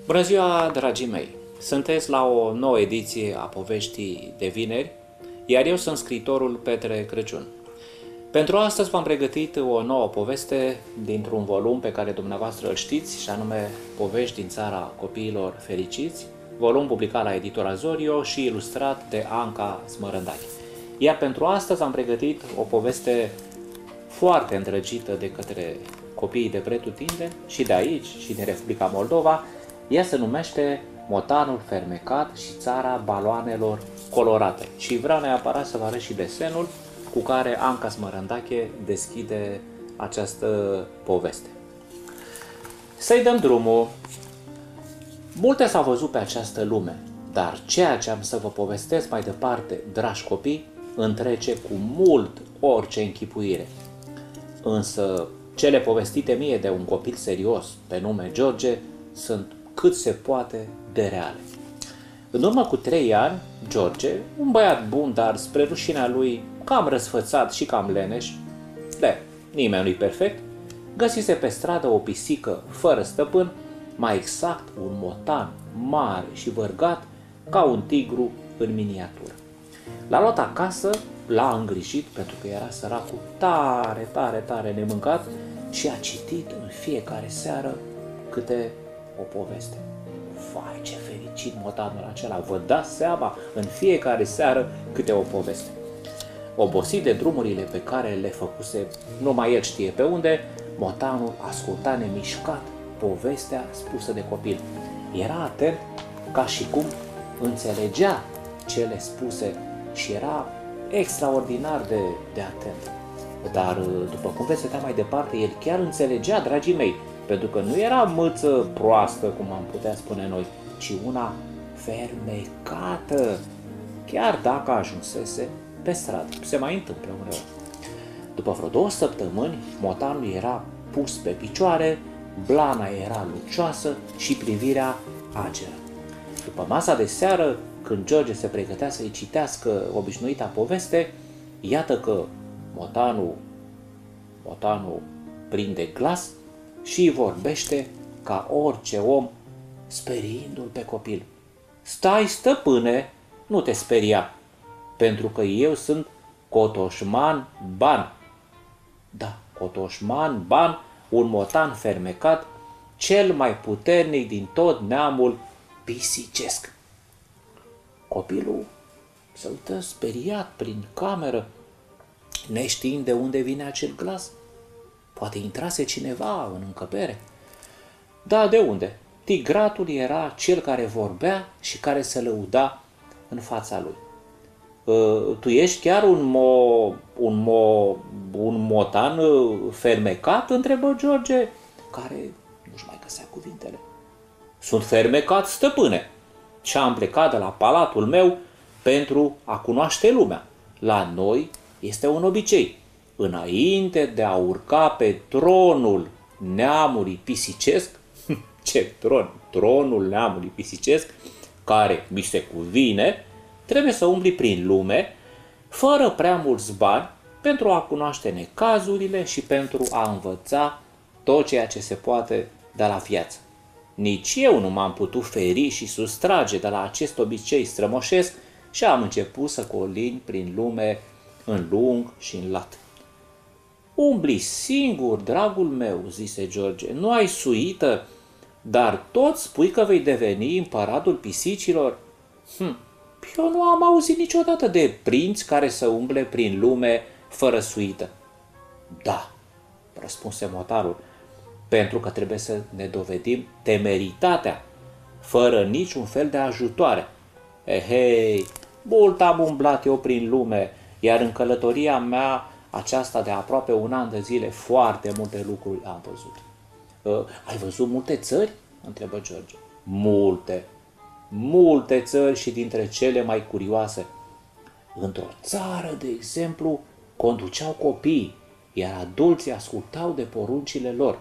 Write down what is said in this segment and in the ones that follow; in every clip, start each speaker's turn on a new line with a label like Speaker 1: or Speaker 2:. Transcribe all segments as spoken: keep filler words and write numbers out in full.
Speaker 1: Bună ziua, dragii mei! Sunteți la o nouă ediție a Poveștii de Vineri, iar eu sunt scriitorul Petre Crăciun. Pentru astăzi v-am pregătit o nouă poveste dintr-un volum pe care dumneavoastră îl știți, și anume Povești din țara copiilor fericiți, volum publicat la editura Zorio și ilustrat de Anca Smărândache. Iar pentru astăzi am pregătit o poveste foarte îndrăgită de către copiii de pretutindeni și de aici și din Republica Moldova. Ea se numește Motanul fermecat și țara baloanelor colorate. Și vreau neapărat să vă arăt și desenul cu care Anca Smărândache deschide această poveste. Să-i dăm drumul. Multe s-au văzut pe această lume, dar ceea ce am să vă povestesc mai departe, dragi copii, întrece cu mult orice închipuire. Însă cele povestite mie de un copil serios pe nume George sunt cât se poate de reale. În urmă cu trei ani, George, un băiat bun, dar spre rușinea lui cam răsfățat și cam leneș, de nimeni nu-i perfect, găsise pe stradă o pisică fără stăpân, mai exact un motan mare și vărgat ca un tigru în miniatură. L-a luat acasă, l-a îngrijit pentru că era săracul tare, tare, tare nemâncat și a citit în fiecare seară câte o poveste. Vai, ce fericit motanul acela, vă dați seama, în fiecare seară câte o poveste. Obosit de drumurile pe care le făcuse numai el știe pe unde, motanul asculta nemișcat povestea spusă de copil. Era atent ca și cum înțelegea cele spuse și era extraordinar de, de atent. Dar, după cum veți vedea mai departe, el chiar înțelegea, dragii mei, pentru că nu era mâță proastă, cum am putea spune noi, ci una fermecată, chiar dacă ajunsese pe stradă. Se mai întâmplă uneori. După vreo două săptămâni, motanul era pus pe picioare, blana era lucioasă și privirea ageră. După masa de seară, când George se pregătea să-i citească obișnuita poveste, iată că motanul, motanul prinde glas și îi vorbește ca orice om, speriindu-l pe copil. Stai, stăpâne, nu te speria, pentru că eu sunt Cotoșman Ban. Da, Cotoșman Ban, un motan fermecat, cel mai puternic din tot neamul pisicesc. Copilul se uită speriat prin cameră, neștiind de unde vine acel glas. Poate intrase cineva în încăpere. Da, de unde? Tigratul era cel care vorbea și care se lăuda în fața lui. Tu ești chiar un, mo, un, mo, un motan fermecat? Întrebă George, care nu-și mai găsea cuvintele. Sunt fermecat, stăpâne, și am plecat de la palatul meu pentru a cunoaște lumea. La noi este un obicei. Înainte de a urca pe tronul neamului pisicesc, ce tron? Tronul neamului pisicesc, care mi se cuvine, trebuie să umbli prin lume, fără prea mulți bani, pentru a cunoaște necazurile și pentru a învăța tot ceea ce se poate de la viață. Nici eu nu m-am putut feri și sustrage de la acest obicei strămoșesc și am început să colin prin lume în lung și în lat. Umbli singur, dragul meu, zise George, nu ai suită, dar tot spui că vei deveni împăratul pisicilor? Hm, eu nu am auzit niciodată de prinți care să umble prin lume fără suită. Da, răspunse motarul, pentru că trebuie să ne dovedim temeritatea, fără niciun fel de ajutoare. Ehei, mult am umblat eu prin lume, iar în călătoria mea aceasta de aproape un an de zile, foarte multe lucruri am văzut. Uh, ai văzut multe țări? Întrebă George. Multe, multe țări și dintre cele mai curioase. Într-o țară, de exemplu, conduceau copii, iar adulții ascultau de poruncile lor.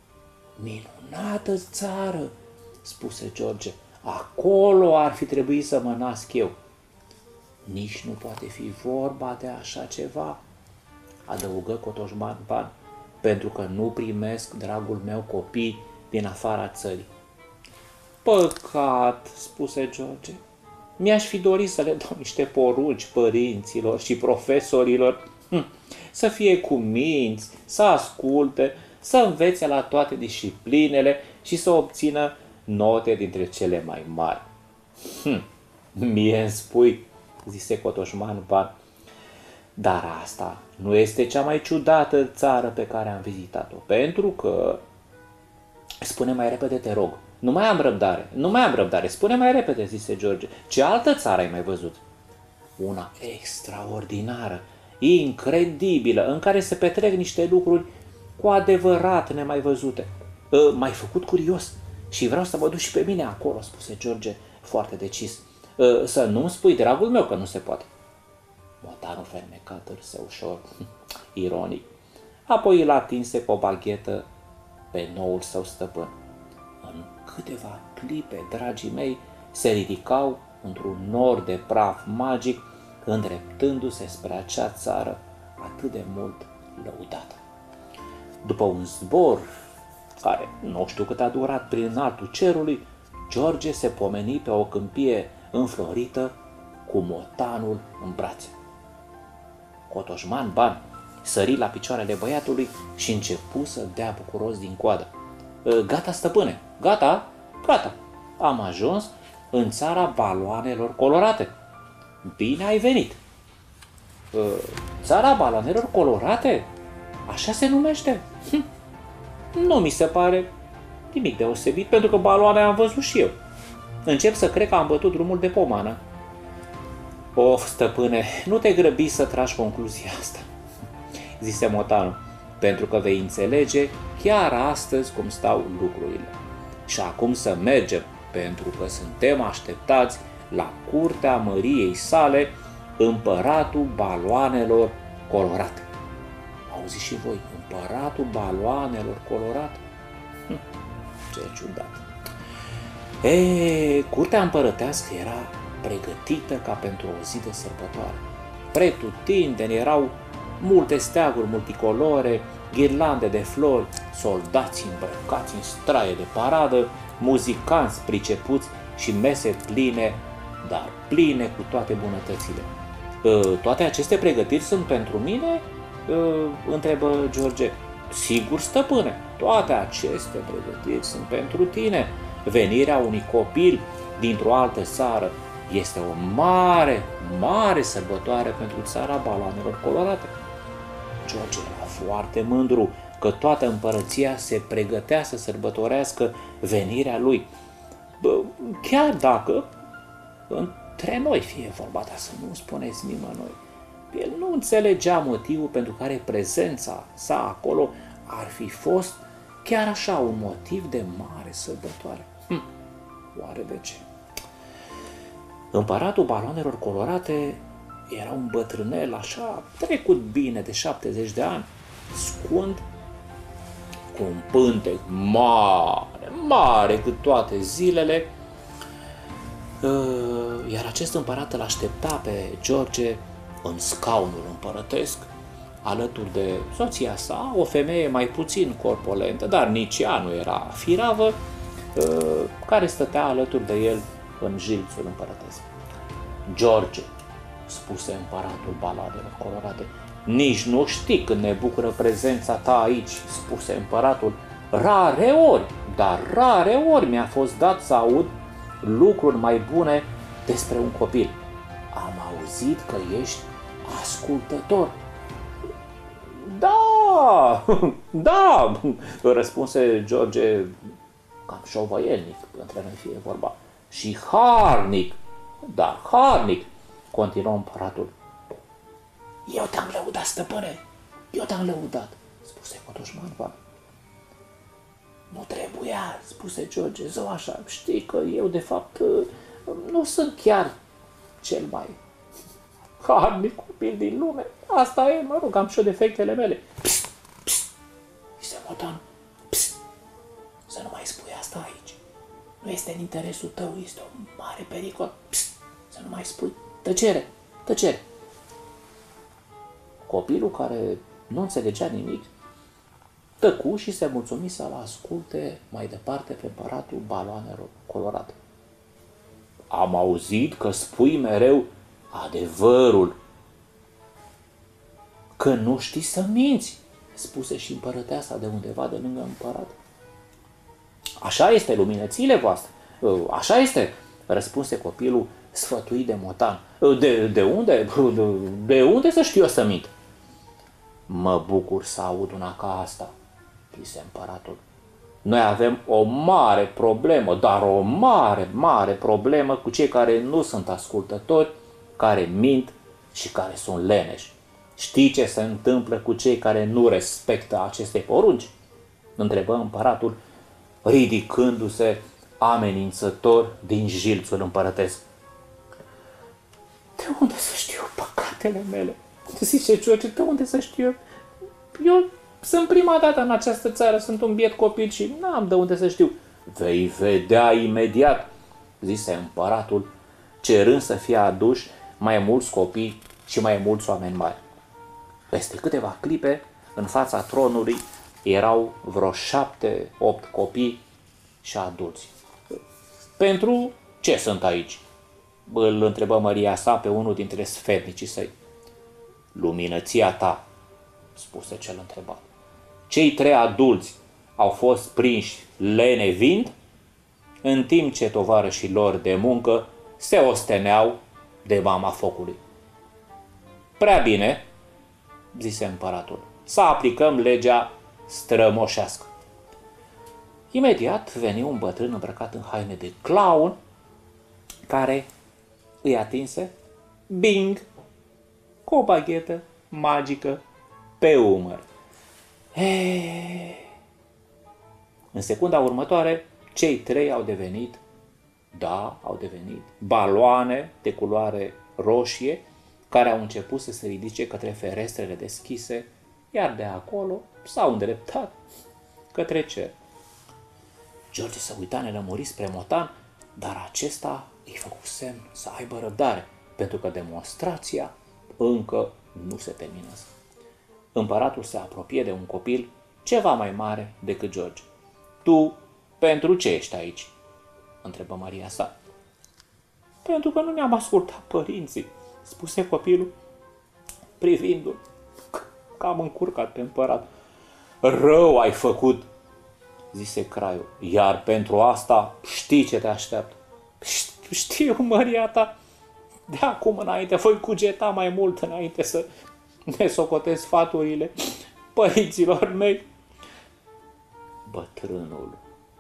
Speaker 1: Minunată țară, spuse George. Acolo ar fi trebuit să mă nasc eu. Nici nu poate fi vorba de așa ceva, adăugă Cotoșman Ban, pentru că nu primesc, dragul meu, copii din afara țării. Păcat, spuse George. Mi-aș fi dorit să le dau niște porunci părinților și profesorilor, hm, să fie cuminți, să asculte, să învețe la toate disciplinele și să obțină note dintre cele mai mari. Hm, mie îmi spui, zise Cotoșman Ban, dar asta nu este cea mai ciudată țară pe care am vizitat-o, pentru că, spune mai repede, te rog, nu mai am răbdare, nu mai am răbdare, spune mai repede, zise George, ce altă țară ai mai văzut? Una extraordinară, incredibilă, în care se petrec niște lucruri cu adevărat nemai văzute. M-ai făcut curios și vreau să mă duc și pe mine acolo, spuse George foarte decis. Să nu-mi spui, dragul meu, că nu se poate. Motanul fermecă târse ușor, ironic. Apoi îl atinse cu o baghetă pe noul său stăpân. În câteva clipe, dragii mei, se ridicau într-un nor de praf magic, îndreptându-se spre acea țară atât de mult lăudată. După un zbor care nu știu cât a durat prin înaltul cerului, George se pomeni pe o câmpie înflorită cu motanul în brațe. Cotoșman Ban sări la picioarele băiatului și începu să dea bucuros din coadă. Gata, stăpâne, gata, gata, am ajuns în țara baloanelor colorate. Bine ai venit! Țara baloanelor colorate? Așa se numește? Hm. Nu mi se pare nimic deosebit, pentru că baloane am văzut și eu. Încep să cred că am bătut drumul de pomană. Of, stăpâne, nu te grăbi să tragi concluzia asta, zise motanul, pentru că vei înțelege chiar astăzi cum stau lucrurile. Și acum să mergem, pentru că suntem așteptați la curtea măriei sale, împăratul baloanelor colorate. Auziți și voi, împăratul baloanelor colorate? Hm, ce ciudat! E, curtea împărătească era pregătită ca pentru o zi de sărbătoare. Pretutindeni erau multe steaguri multicolore, ghirlande de flori, soldați îmbrăcați în straie de paradă, muzicanți pricepuți și mese pline, dar pline cu toate bunătățile. Toate aceste pregătiri sunt pentru mine? Întrebă George. Sigur, stăpâne, toate aceste pregătiri sunt pentru tine. Venirea unui copil dintr-o altă țară este o mare, mare sărbătoare pentru țara baloanelor colorate. George era foarte mândru că toată împărăția se pregătea să sărbătorească venirea lui. Bă, chiar dacă între noi fie vorba, dar să nu spuneți nimănui. El nu înțelegea motivul pentru care prezența sa acolo ar fi fost chiar așa un motiv de mare sărbătoare. Hm, oare de ce? Împăratul baloanelor colorate era un bătrânel așa, trecut bine de șaptezeci de ani, scund, cu un pântec mare, mare cât toate zilele, iar acest împărat îl aștepta pe George în scaunul împărătesc, alături de soția sa, o femeie mai puțin corpulentă, dar nici ea nu era firavă, care stătea alături de el în jilțul împărătesc. George, spuse împăratul baloanelor colorate, nici nu știi când ne bucură prezența ta aici, spuse împăratul. Rare ori, dar rare ori mi-a fost dat să aud lucruri mai bune despre un copil. Am auzit că ești ascultător. Da, da, răspunse George, cam șovăielnic, între noi fie vorba. Și harnic, dar harnic, continuă împăratul. Eu te-am lăudat, stăpâne, eu te-am lăudat, spuse Cotoșman Ban. Nu trebuia, spuse George, zău așa, știi că eu de fapt nu sunt chiar cel mai harnic copil din lume. Asta e, mă rog, am și eu defectele mele. Psst, psst, zise motanul, psst, să nu mai spui asta aici. Nu este în interesul tău, este un mare pericol. Psst, să nu mai spui. Tăcere, tăcere. Copilul, care nu înțelegea nimic, tăcu și se mulțumi să-l asculte mai departe pe împăratul baloanelor colorate. Am auzit că spui mereu adevărul, că nu știi să minți, spuse și împărăteasa de undeva de lângă împărat. Așa este, luminățile voastre, așa este, răspunse copilul sfătuit de motan. De, de unde? De, de unde să știu eu să mint? Mă bucur să aud una ca asta, zise împăratul. Noi avem o mare problemă, dar o mare, mare problemă cu cei care nu sunt ascultători, care mint și care sunt leneși. Știi ce se întâmplă cu cei care nu respectă aceste porunci? Întrebă împăratul, ridicându-se amenințător din jilțul împărătesc. De unde să știu păcatele mele? Zice George, de unde să știu eu? Eu sunt prima dată în această țară, sunt un biet copil și n-am de unde să știu. Vei vedea imediat, zise împăratul, cerând să fie aduși mai mulți copii și mai mulți oameni mari. Peste câteva clipe, în fața tronului, erau vreo șapte, opt copii și adulți. Pentru ce sunt aici? Îl întrebă măria sa pe unul dintre sfetnicii săi. Luminăția ta, spuse cel întrebat. Cei trei adulți au fost prinși lenevind, în timp ce tovarășii lor de muncă se osteneau de mama focului. Prea bine, zise împăratul, să aplicăm legea strămoșească. Imediat veni un bătrân îmbrăcat în haine de clown, care îi atinse, bing, cu o baghetă magică pe umăr. Eee. În secunda următoare, cei trei au devenit, da, au devenit baloane de culoare roșie, care au început să se ridice către ferestrele deschise, iar de acolo s-au îndreptat către cer. George se uita nelămurit spre motan, dar acesta îi făcu semn să aibă răbdare, pentru că demonstrația încă nu se terminase. Împăratul se apropie de un copil ceva mai mare decât George. Tu, pentru ce ești aici? Întrebă măria sa. Pentru că nu ne-am ascultat părinții, spuse copilul, privindu-l. Cam încurcat pe împărat. Rău ai făcut, zise craiul, iar pentru asta știi ce te așteaptă. Știu, măria ta, de acum înainte voi cugeta mai mult înainte să ne socotez sfaturile părinților mei. Bătrânul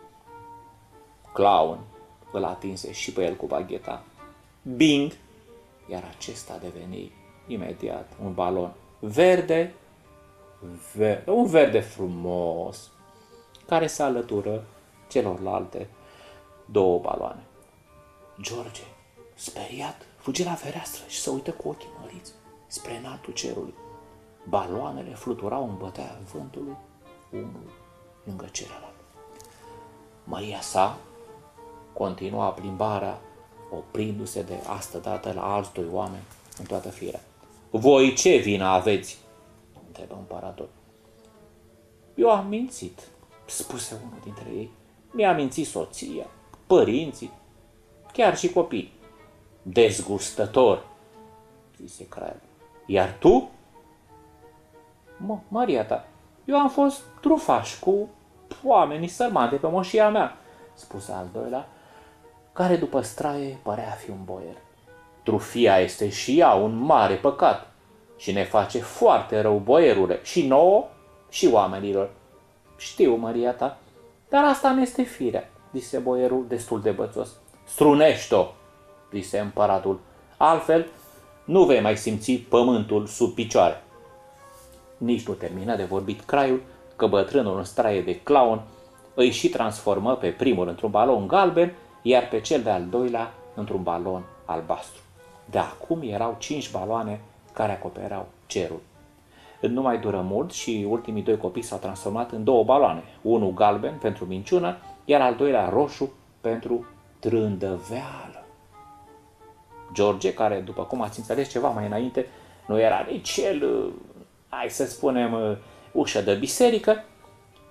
Speaker 1: clown îl atinse și pe el cu bagheta. Bing! Iar acesta deveni imediat un balon verde, verde, un verde frumos, care se alătură celorlalte două baloane. George, speriat, fugi la fereastră și se uită cu ochii măriți spre înaltul cerului. Baloanele fluturau în bătaia vântului, unul lângă celălalt. Măria sa continua plimbarea, oprindu-se de astă dată la alți doi oameni în toată firea. Voi ce vină aveți? Întrebă împăratul. Eu am mințit, spuse unul dintre ei. Mi-a mințit soția, părinții, chiar și copii. Dezgustător, zise craiul. Iar tu? Mă, Maria ta, eu am fost trufaș cu oamenii sărmani de pe moșia mea, spuse al doilea, care după straie părea a fi un boier. Trufia este și ea un mare păcat și ne face foarte rău, boierule, și nouă și oamenilor. Știu, măria ta, dar asta nu este firea, zise boierul destul de bățos. Strunește-o, zise împăratul, altfel nu vei mai simți pământul sub picioare. Nici nu termină de vorbit craiul, că bătrânul în straie de clown îi și transformă pe primul într-un balon galben, iar pe cel de-al doilea într-un balon albastru. De acum erau cinci baloane care acopereau cerul. Nu mai dură mult și ultimii doi copii s-au transformat în două baloane, unul galben pentru minciună, iar al doilea roșu pentru trândăveală. George, care, după cum ați înțeles ceva mai înainte, nu era nici el, hai să spunem, ușă de biserică,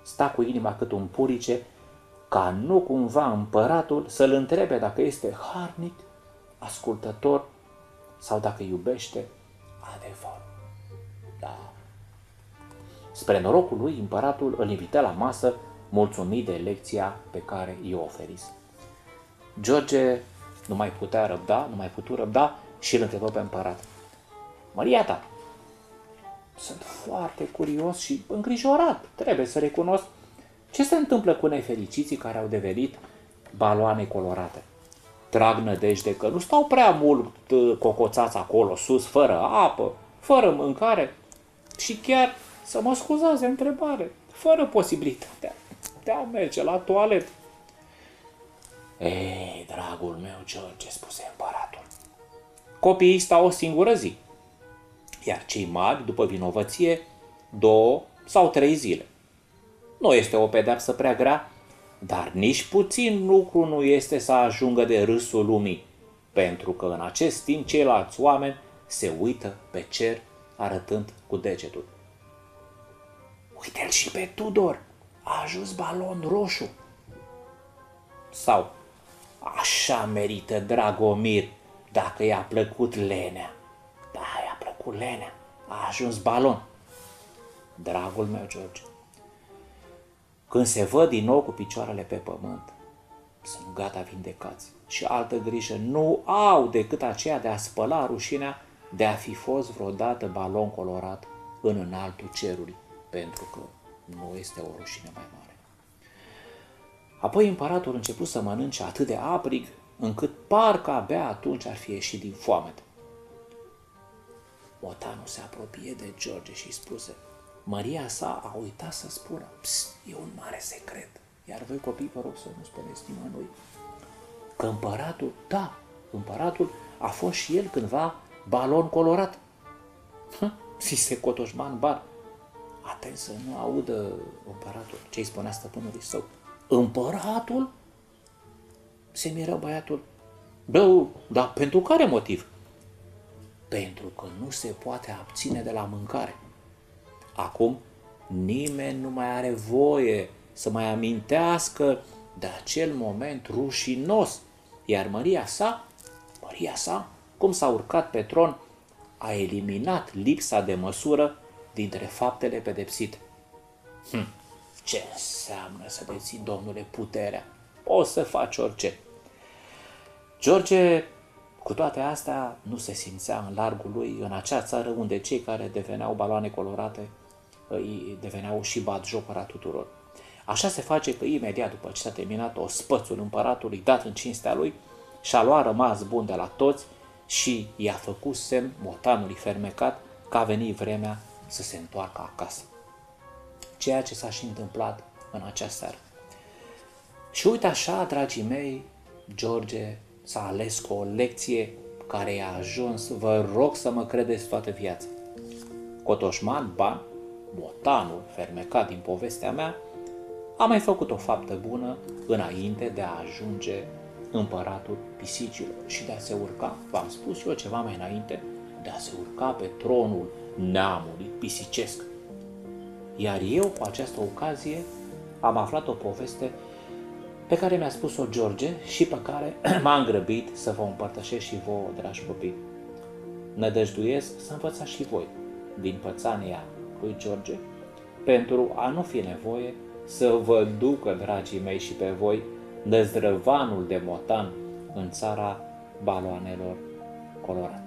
Speaker 1: sta cu inima cât un purice, ca nu cumva împăratul să-l întrebe dacă este harnic, ascultător sau dacă iubește adevărul. Da. Spre norocul lui, împăratul îl invită la masă, mulțumit de lecția pe care i-o oferise. George nu mai putea răbda, nu mai putu răbda și îl întrebă pe împărat: Măria ta, sunt foarte curios și îngrijorat, trebuie să recunosc. Ce se întâmplă cu nefericiții care au devenit baloane colorate? Trag nădejde că nu stau prea mult cocoțați acolo sus, fără apă, fără mâncare și chiar, să mă scuzați de întrebare, fără posibilitatea de a merge la toaletă. Ei, dragul meu George, spuse împăratul, copiii stau o singură zi, iar cei mari, după vinovăție, două sau trei zile. Nu este o pedeapsă prea grea, dar nici puțin lucru nu este să ajungă de râsul lumii, pentru că în acest timp ceilalți oameni se uită pe cer arătând cu degetul. Uite-l și pe Tudor, a ajuns balon roșu. Sau, așa merită Dragomir dacă i-a plăcut lenea. Da, i-a plăcut lenea, a ajuns balon. Dragul meu George, când se văd din nou cu picioarele pe pământ, sunt gata vindecați și altă grijă nu au decât aceea de a spăla rușinea de a fi fost vreodată balon colorat în înaltul cerului, pentru că nu este o rușine mai mare. Apoi împăratul a început să mănânce atât de aprig, încât parcă abia atunci ar fi ieșit din foamete. Motanul se apropie de George și spuse: Măria sa a uitat să spună: Psst, e un mare secret, iar voi copii vă rog să nu spuneți nimănui că împăratul, da, împăratul a fost și el cândva balon colorat. Zise Cotoșman Bar. Atent să nu audă împăratul ce îi spunea stăpânului său. Împăratul? Se miră băiatul. Bă, dar pentru care motiv? Pentru că nu se poate abține de la mâncare. Acum nimeni nu mai are voie să mai amintească de acel moment rușinos, iar Măria sa, Măria sa, cum s-a urcat pe tron, a eliminat lipsa de măsură dintre faptele pedepsite. Hm, ce înseamnă să deții, domnule, puterea? Poți să faci orice. George, cu toate astea, nu se simțea în largul lui în acea țară unde cei care deveneau baloane colorate îi deveneau și batjocura tuturor. Așa se face că imediat după ce s-a terminat ospățul împăratului dat în cinstea lui, și-a luat rămas bun de la toți și i-a făcut semn motanului fermecat că a venit vremea să se întoarcă acasă. Ceea ce s-a și întâmplat în acea seară. Și uite așa, dragii mei, George s-a ales cu o lecție care i-a ajuns, vă rog să mă credeți, toată viața. Cotoșman Ban, motanul fermecat din povestea mea, a mai făcut o faptă bună înainte de a ajunge împăratul pisicilor și de a se urca, v-am spus eu ceva mai înainte, de a se urca pe tronul neamului pisicesc. Iar eu, cu această ocazie, am aflat o poveste pe care mi-a spus-o George și pe care m-am grăbit să vă împărtășesc și vouă, dragi copii. Nădăjduiesc să învățați și voi din pățania lui George, pentru a nu fi nevoie să vă ducă, dragii mei, și pe voi năzdrăvanul de motan în țara baloanelor colorate.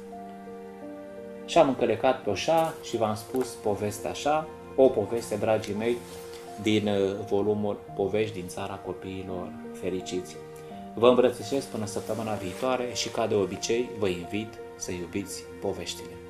Speaker 1: Și am încălecat pe oșa și v-am spus povestea așa, o poveste, dragii mei, din volumul Povești din țara copiilor fericiți. Vă îmbrățișez până săptămâna viitoare și, ca de obicei, vă invit să iubiți poveștile.